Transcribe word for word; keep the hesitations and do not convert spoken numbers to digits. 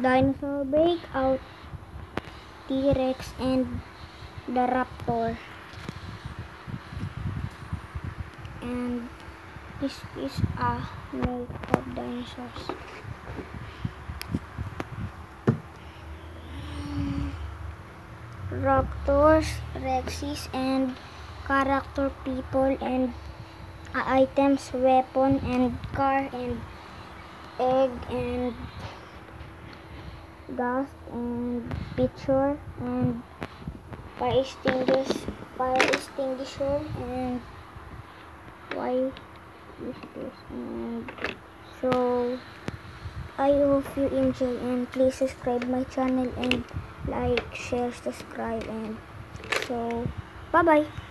dinosaur, breakout, T-Rex, and the raptor. And this is a milk of dinosaurs. Raptors, Rexes, and character, people, and uh, items, weapon, and car, and egg, and gas, and picture, and fire extinguisher, fire extinguisher, and why is this? And so I hope you enjoy, and please subscribe my channel, and like, share, subscribe, and so bye bye.